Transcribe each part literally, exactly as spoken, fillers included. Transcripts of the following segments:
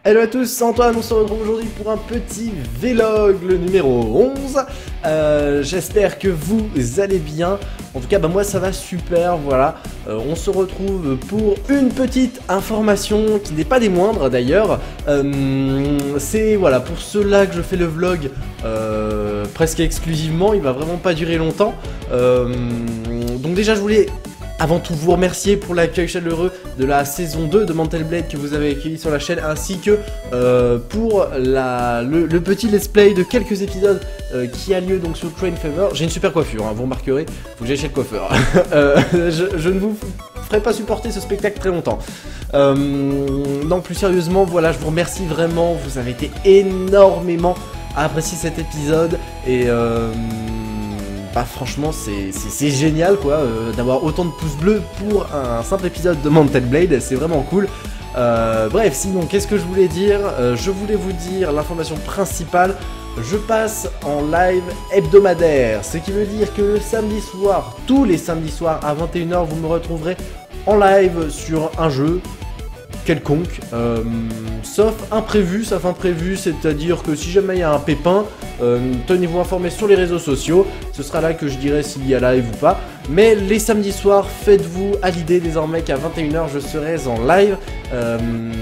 Hello à tous, c'est Antoine, on se retrouve aujourd'hui pour un petit vlog, le numéro onze. Euh, J'espère que vous allez bien. En tout cas, bah moi ça va super, voilà. Euh, on se retrouve pour une petite information qui n'est pas des moindres d'ailleurs. Euh, c'est voilà, pour cela que je fais le vlog euh, presque exclusivement, il va vraiment pas durer longtemps. Euh, donc déjà je voulais... Avant tout, vous remercier pour l'accueil chaleureux de la saison deux de Mantle Blade que vous avez accueilli sur la chaîne, ainsi que euh, pour la, le, le petit let's play de quelques épisodes euh, qui a lieu donc sur Train Fever. J'ai une super coiffure, hein, vous remarquerez, faut que j'aille chez le coiffeur. euh, je, je ne vous ferai pas supporter ce spectacle très longtemps. Euh, non, plus sérieusement, voilà, je vous remercie vraiment, vous avez été énormément à apprécier cet épisode et... Euh, Bah, franchement c'est génial quoi euh, d'avoir autant de pouces bleus pour un simple épisode de Mantle Blade, c'est vraiment cool. Euh, bref, sinon qu'est-ce que je voulais dire, euh, je voulais vous dire l'information principale. Je passe en live hebdomadaire, ce qui veut dire que le samedi soir, tous les samedis soirs à vingt et une heures, vous me retrouverez en live sur un jeu quelconque, euh, sauf imprévu, sauf imprévu, c'est-à-dire que si jamais il y a un pépin, euh, tenez-vous informés sur les réseaux sociaux, ce sera là que je dirai s'il y a live ou pas, mais les samedis soirs, faites-vous à l'idée désormais qu'à vingt et une heures je serai en live, euh,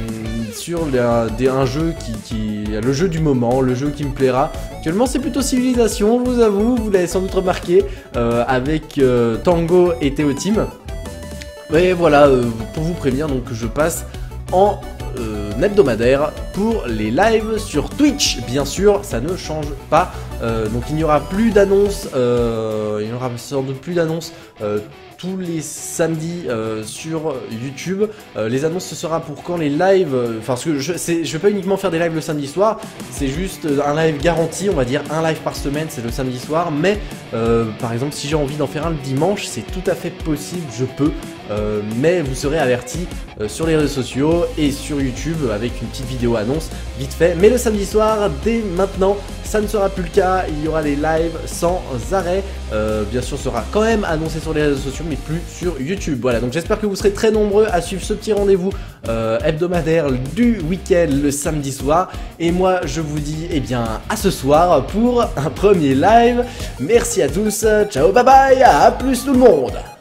sur les, des, un jeu qui, qui, le jeu du moment, le jeu qui me plaira. Actuellement c'est plutôt Civilisation, je vous avoue, vous l'avez sans doute remarqué, euh, avec euh, Tango et Théo Team. Mais voilà, euh, pour vous prévenir, donc je passe en euh, hebdomadaire pour les lives sur Twitch, bien sûr, ça ne change pas, euh, donc il n'y aura plus d'annonces, euh, il n'y aura sans doute plus d'annonces euh, tous les samedis euh, sur YouTube. Euh, les annonces ce sera pour quand les lives, enfin euh, je ne vais pas uniquement faire des lives le samedi soir, c'est juste un live garanti, on va dire un live par semaine, c'est le samedi soir, mais euh, par exemple si j'ai envie d'en faire un le dimanche, c'est tout à fait possible, je peux. Euh, mais vous serez avertis euh, sur les réseaux sociaux et sur YouTube avec une petite vidéo annonce vite fait. Mais le samedi soir, dès maintenant, ça ne sera plus le cas. Il y aura les lives sans arrêt. Euh, bien sûr, sera quand même annoncé sur les réseaux sociaux, mais plus sur YouTube. Voilà, donc j'espère que vous serez très nombreux à suivre ce petit rendez-vous euh, hebdomadaire du week-end le samedi soir. Et moi, je vous dis, eh bien, à ce soir pour un premier live. Merci à tous. Ciao, bye bye. À plus tout le monde.